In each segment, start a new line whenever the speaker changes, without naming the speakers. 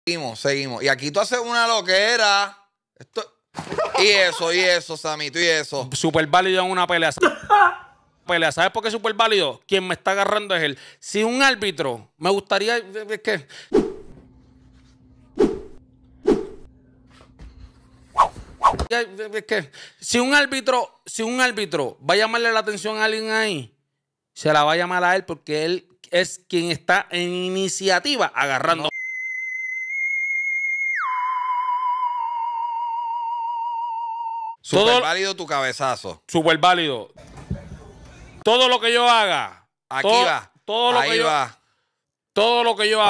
Seguimos. Y aquí tú haces una loquera. Esto... y eso, Samito, y eso.
Súper válido en una pelea. ¿Sabes por qué es súper válido? Quien me está agarrando es él. Si un árbitro, me gustaría... Es que... si un árbitro va a llamarle la atención a alguien ahí, se la va a llamar a él porque él es quien está en iniciativa agarrando.
Súper válido tu cabezazo.
Súper válido. Todo lo que yo haga.
Aquí va.
Todo lo que yo haga. Todo lo que yo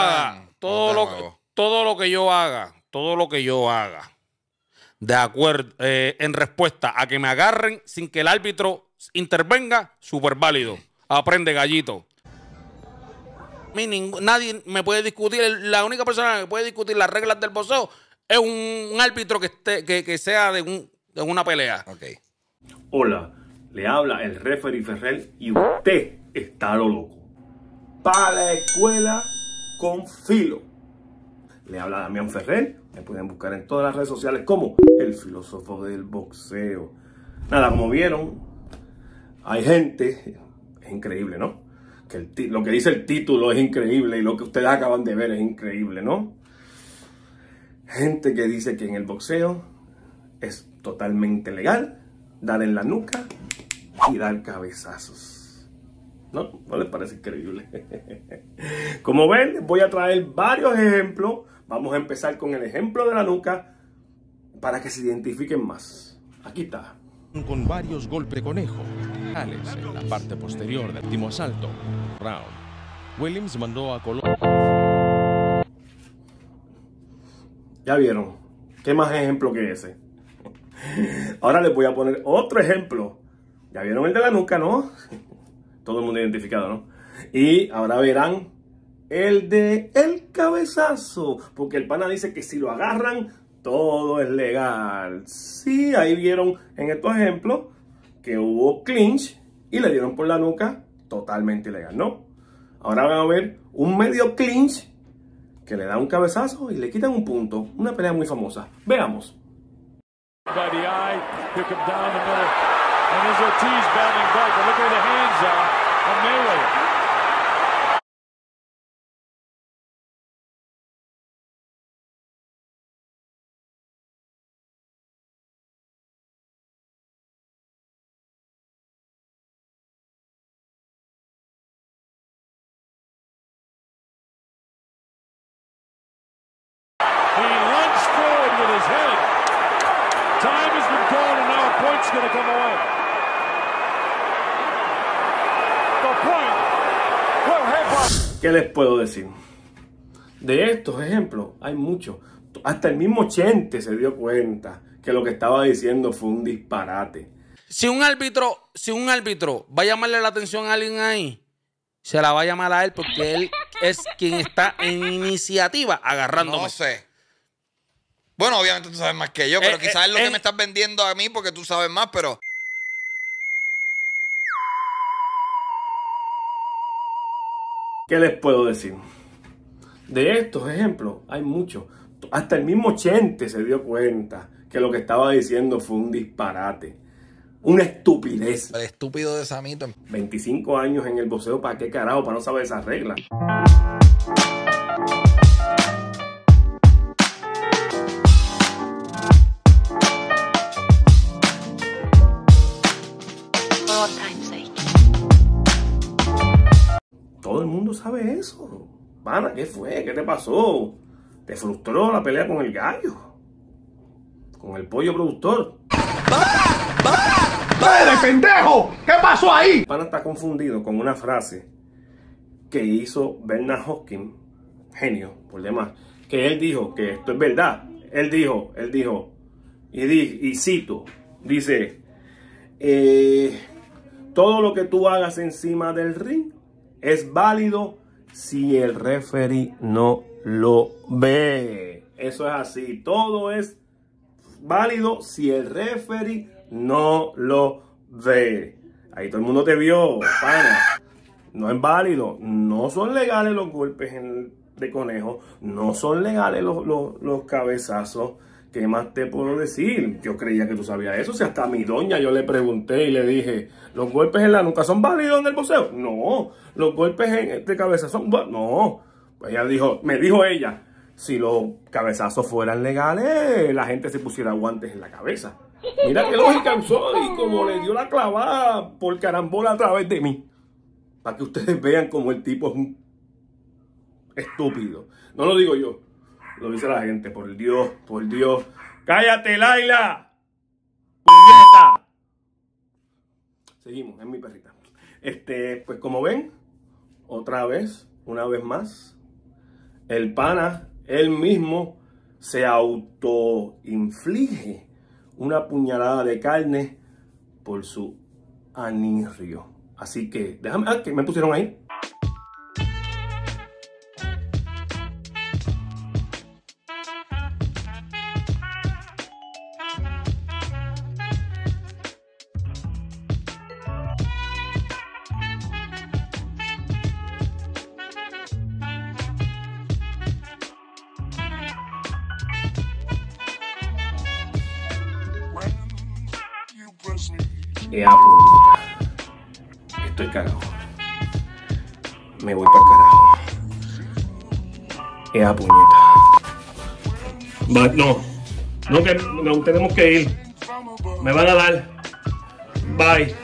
haga. De acuerdo, en respuesta a que me agarren sin que el árbitro intervenga, súper válido. Aprende, gallito. A mí nadie me puede discutir. La única persona que puede discutir las reglas del boxeo es un árbitro que sea de una pelea.
Okay.
Hola, le habla el referee Ferrer y usted está a lo loco. Para la escuela con filo. Le habla Damián Ferrer. Me pueden buscar en todas las redes sociales como el filósofo del boxeo. Nada, como vieron, hay gente, es increíble, ¿no? Que lo que dice el título es increíble y lo que ustedes acaban de ver es increíble, ¿no? Gente que dice que en el boxeo es totalmente legal dar en la nuca y dar cabezazos. ¿No? ¿No les parece increíble? Como ven, les voy a traer varios ejemplos. Vamos a empezar con el ejemplo de la nuca para que se identifiquen más. Aquí está.
Con varios golpes conejo. Alex en la parte posterior del último asalto. Round. Williams mandó a Colón.
Ya vieron. ¿Qué más ejemplo que ese? Ahora les voy a poner otro ejemplo. Ya vieron el de la nuca, ¿no? Todo el mundo identificado, ¿no? Y ahora verán el de el cabezazo. Porque el pana dice que si lo agarran, todo es legal. Sí, ahí vieron en estos ejemplos que hubo clinch y le dieron por la nuca, totalmente ilegal, ¿no? Ahora van a ver un medio clinch que le da un cabezazo y le quitan un punto. Una pelea muy famosa. Veamos.
He lunged forward with his head. Time has been called and now a point's going to come away. The point will headbutt.
¿Qué les puedo decir? De estos ejemplos hay muchos. Hasta el mismo Chente se dio cuenta que lo que estaba diciendo fue un disparate.
Si un árbitro va a llamarle la atención a alguien ahí, se la va a llamar a él porque él es quien está en iniciativa agarrándome.
No sé. Bueno, obviamente tú sabes más que yo, pero quizás es lo que me estás vendiendo a mí porque tú sabes más, pero...
¿Qué les puedo decir? De estos ejemplos hay muchos. Hasta el mismo Chente se dio cuenta que lo que estaba diciendo fue un disparate. Una estupidez.
El estúpido de Samito.
25 años en el boxeo, ¿para qué carajo? Para no saber esas reglas. Todo el mundo sabe eso. Pana, ¿qué fue? ¿Qué te pasó? ¿Te frustró la pelea con el gallo? ¿Con el pollo productor?
¡Dale, pendejo! ¿Qué pasó ahí?
Pana está confundido con una frase que hizo Bernard Hopkins, genio, por demás, que él dijo que esto es verdad. Él dijo, y cito, dice, todo lo que tú hagas encima del ring es válido si el referee no lo ve. Eso es así, todo es válido si el referee no lo ve. Ahí todo el mundo te vio, pana. No es válido. No son legales los golpes de conejo. No son legales los cabezazos. ¿Qué más te puedo decir? Yo creía que tú sabías eso. Si hasta a mi doña yo le pregunté y le dije, ¿los golpes en la nuca son válidos en el boxeo? No. ¿Los golpes de cabeza son válidos? No. Pues ella dijo, me dijo ella, si los cabezazos fueran legales, la gente se pusiera guantes en la cabeza. Mira qué lógica usó y como le dio la clavada por carambola a través de mí. Para que ustedes vean como el tipo es un estúpido. No lo digo yo. Lo dice la gente, por Dios, por Dios. ¡Cállate, Laila! ¡Puñeta! Seguimos, es mi perrita. Pues como ven, otra vez, una vez más, el pana, él mismo, se autoinflige una puñalada de carne por su anirrio. Así que, déjame, que me pusieron ahí. Puñeta. Estoy cagado. Me voy para el carajo. Puñeta. No, que no tenemos que ir. Me van a dar. Bye.